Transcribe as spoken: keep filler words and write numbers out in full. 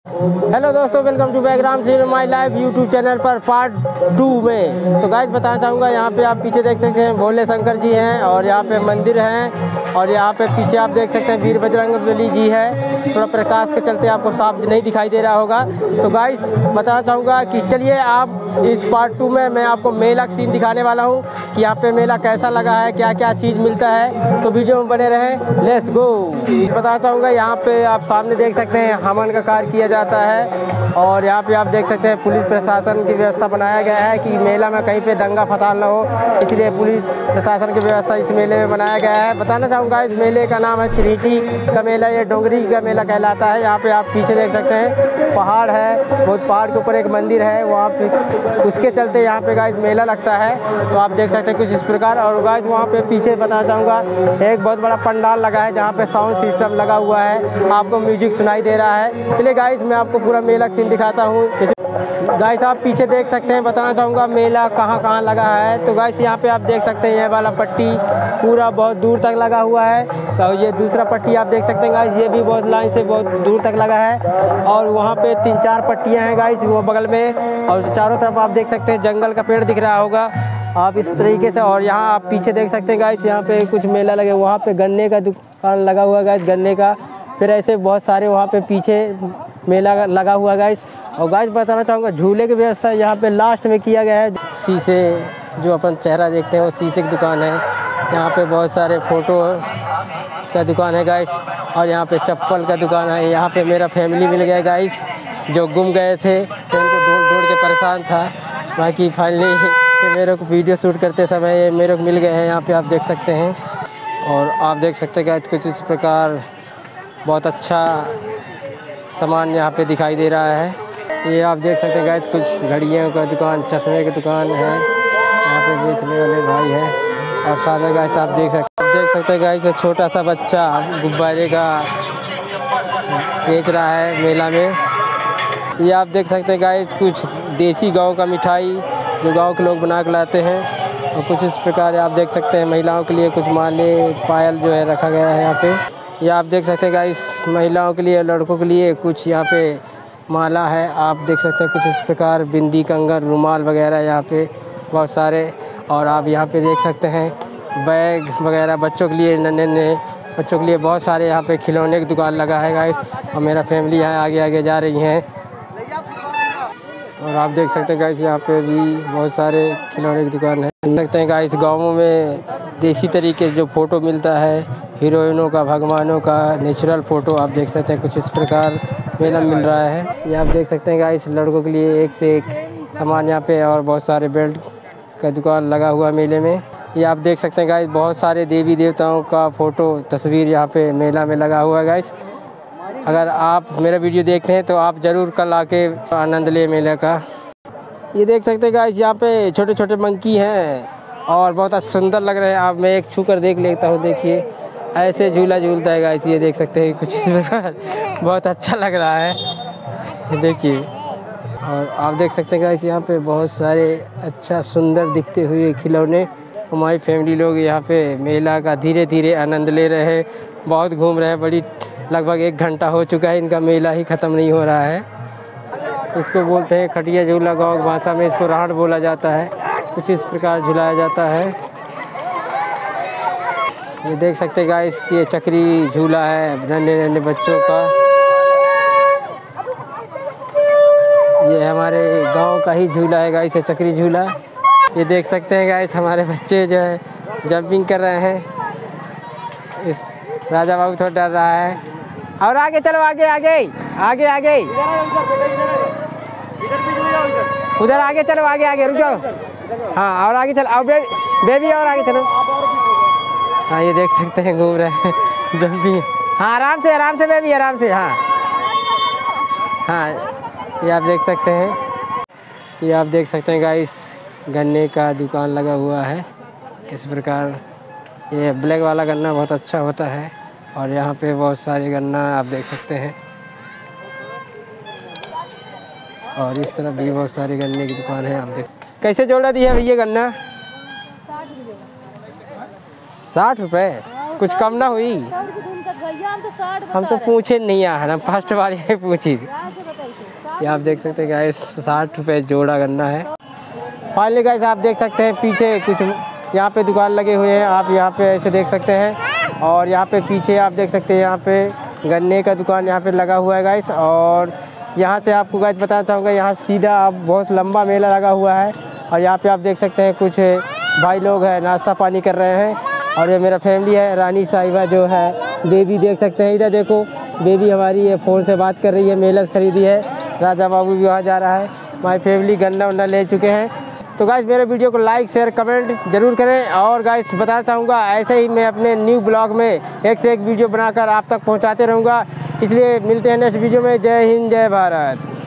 Hello दोस्तों, welcome to background in my life YouTube channel पर part two में। तो गाइस बताना चाहूँगा, यहाँ पे आप पीछे देख सकते हैं भोले शंकर जी हैं और यहाँ पे मंदिर हैं और यहाँ पे पीछे आप देख सकते हैं वीर बजरंगबली जी है। थोड़ा प्रकाश के चलते आपको साफ नहीं दिखाई दे रहा होगा। तो गाइस बताना चाहूँगा कि चलिए आप इस पार्ट टू में मैं आपको मेला का सीन दिखाने वाला हूँ कि यहाँ पे मेला कैसा लगा है, क्या क्या चीज़ मिलता है। तो वीडियो में बने रहें, लेट्स गो। बताना चाहूँगा यहाँ पे आप सामने देख सकते हैं हवन का कार्य किया जाता है और यहाँ पे आप देख सकते हैं पुलिस प्रशासन की व्यवस्था बनाया गया है कि मेला में कहीं पे दंगा फसाद न हो, इसलिए पुलिस प्रशासन की व्यवस्था इस मेले में बनाया गया है। बताना चाहूँगा इस मेले का नाम है छिरीटी का मेला, ये डोंगरी का मेला कहलाता है। यहाँ पे आप पीछे देख सकते हैं पहाड़ है, बहुत पहाड़ के ऊपर एक मंदिर है, वहाँ पे उसके चलते यहाँ पे गाइस मेला लगता है। तो आप देख सकते हैं कुछ इस प्रकार। और गाइस वहाँ पे पीछे बताना चाहूँगा एक बहुत बड़ा पंडाल लगा है जहाँ पे साउंड सिस्टम लगा हुआ है, आपको म्यूजिक सुनाई दे रहा है। चलिए गाइस मैं आपको पूरा मेला का सीन दिखाता हूँ। गाइस आप पीछे देख सकते हैं, बताना चाहूँगा मेला कहाँ कहाँ लगा है। तो गाइस यहाँ पे आप देख सकते हैं ये वाला पट्टी पूरा बहुत दूर तक लगा हुआ है और ये दूसरा पट्टी आप देख सकते हैं गाइस, ये भी बहुत लाइन से बहुत दूर तक लगा है। और वहाँ पे तीन चार पट्टियाँ हैं गाइस वो बगल में, और चारों तरफ आप देख सकते हैं जंगल का पेड़ दिख रहा होगा आप इस तरीके से। और यहाँ आप पीछे देख सकते हैं गाइस, यहाँ पे कुछ मेला लगे, वहाँ पे गन्ने का दुकान लगा हुआ है गाइस, गन्ने का। फिर ऐसे बहुत सारे वहाँ पे पीछे मेला लगा हुआ है गाइस। और गाइस बताना चाहूँगा झूले की व्यवस्था यहाँ पे लास्ट में किया गया है। शीशे जो अपन चेहरा देखते हैं वो शीशे की दुकान है। यहाँ पे बहुत सारे फ़ोटो का दुकान है गाइस और यहाँ पे चप्पल का दुकान है। यहाँ पे मेरा फैमिली मिल गया गाइस जो गुम गए थे, तो उनको ढूंढ ढूंढ के परेशान था। बाकी फाइनली मेरे को वीडियो शूट करते समय ये मेरे को मिल गए हैं, यहाँ पे आप देख सकते हैं। और आप देख सकते हैं गाइस कुछ इस प्रकार बहुत अच्छा सामान यहाँ पे दिखाई दे रहा है। ये आप देख सकते हैं गाइस कुछ घड़ियों का दुकान, चश्मे की दुकान है, यहाँ पे बेचने वाले भाई हैं। और सामने गाइस आप देख सकते हैं देख सकते हैं गाइस छोटा सा बच्चा गुब्बारे का बेच रहा है मेला में। ये आप देख सकते हैं गाइस कुछ देसी गाँव का मिठाई जो गाँव के लोग बना के लाते हैं। और कुछ इस प्रकार आप देख सकते हैं महिलाओं के लिए कुछ माले पायल जो है रखा गया है यहाँ पे। ये आप देख सकते हैं गाइस महिलाओं के लिए लड़कों के लिए कुछ यहाँ पे माला है, आप देख सकते हैं कुछ इस प्रकार बिंदी कंगन रुमाल वगैरह यहाँ पे बहुत सारे। और आप यहाँ पे देख सकते हैं बैग वगैरह बच्चों के लिए, नन्हे नन्हे बच्चों के लिए बहुत सारे यहाँ पे खिलौने की दुकान लगा है गाइस। और मेरा फैमिली यहाँ आगे आगे जा रही हैं। और आप देख सकते हैं गाइस यहाँ पे भी बहुत सारे खिलौने की दुकान है। देख सकते हैं गाइस गाँवों में देसी तरीके जो फ़ोटो मिलता है हीरोइनों का, भगवानों का नेचुरल फ़ोटो आप देख सकते हैं कुछ इस प्रकार मेला मिल रहा है। ये आप देख सकते हैं गाइस लड़कों के लिए एक से एक सामान यहाँ पे, और बहुत सारे बेल्ट का दुकान लगा हुआ मेले में। ये आप देख सकते हैं गाइस बहुत सारे देवी देवताओं का फ़ोटो तस्वीर यहाँ पे मेला में लगा हुआ है गाइस। अगर आप मेरा वीडियो देखते हैं तो आप ज़रूर कल आके आनंद ले मेले का। ये देख सकते हैं गाइस यहाँ पे छोटे छोटे मंकी हैं और बहुत सुंदर लग रहे हैं। आप मैं एक छू कर देख लेता हूँ, देखिए ऐसे झूला झूलता है गाइस, ये देख सकते हैं कुछ इस प्रकार बहुत अच्छा लग रहा है देखिए। और आप देख सकते हैं गाइस यहाँ पे बहुत सारे अच्छा सुंदर दिखते हुए खिलौने। हमारी फैमिली लोग यहाँ पे मेला का धीरे धीरे आनंद ले रहे हैं, बहुत घूम रहे हैं। बड़ी लगभग एक घंटा हो चुका है, इनका मेला ही ख़त्म नहीं हो रहा है। इसको बोलते हैं खटिया झूला, गाँव भाषा में इसको राहड़ बोला जाता है। कुछ इस प्रकार झुलाया जाता है। ये देख सकते हैं गाइस ये चक्री झूला है नन्हे नन्हे बच्चों का। ये हमारे गांव का ही झूला है गाइस, ये चक्री झूला। ये देख सकते हैं गाइस हमारे बच्चे जो है जंपिंग कर रहे हैं। इस राजा बाबू थोड़ा डर रहा है। और आगे चलो, आगे आगे आगे आगे उधर आगे चलो, आगे आगे रुक जाओ। हाँ और आगे चलो, और बे, बेबी और आगे चलो। हाँ ये देख सकते हैं घूम रहे हैं जंपिंग। हाँ आराम से आराम से बेबी, आराम से। हाँ हाँ ये आप देख सकते हैं ये आप देख सकते हैं गाइस गन्ने का दुकान लगा हुआ है इस प्रकार। ये ब्लैक वाला गन्ना बहुत अच्छा होता है और यहाँ पे बहुत सारे गन्ना आप देख सकते हैं। और इस तरफ भी बहुत सारे गन्ने की दुकान है, आप देख। कैसे जोड़ा दिया भैया गन्ना? साठ रुपये। कुछ कम ना हुई? हम तो पूछे नहीं आ, हम फर्स्ट बार पूछी। ये आप देख सकते हैं गाइस साठ रुपये जोड़ा गन्ना है। फाइनली गाइस आप देख सकते हैं पीछे कुछ यहाँ पे दुकान लगे हुए हैं, आप यहाँ पे ऐसे देख सकते हैं। और यहाँ पे पीछे आप देख सकते हैं यहाँ पे गन्ने का दुकान यहाँ पे लगा हुआ है गाइस। और यहाँ से आपको गाइस बताना चाहूँगा, यहाँ सीधा आप बहुत लंबा मेला लगा हुआ है। और यहाँ पे आप देख सकते हैं कुछ भाई लोग हैं नाश्ता पानी कर रहे हैं। और ये मेरा फैमिली है, रानी साहिबा जो है, बेबी देख सकते हैं, इधर देखो बेबी हमारी ये फ़ोन से बात कर रही है, मेलस खरीदी है। राजा बाबू भी वहाँ जा रहा है। हमारी फैमिली गन्ना वन्ना ले चुके हैं। तो गाइस मेरे वीडियो को लाइक शेयर कमेंट जरूर करें। और गाइस बताना चाहूँगा ऐसे ही मैं अपने न्यू ब्लॉग में एक से एक वीडियो बनाकर आप तक पहुँचाते रहूँगा। इसलिए मिलते हैं नेक्स्ट वीडियो में। जय हिंद जय भारत।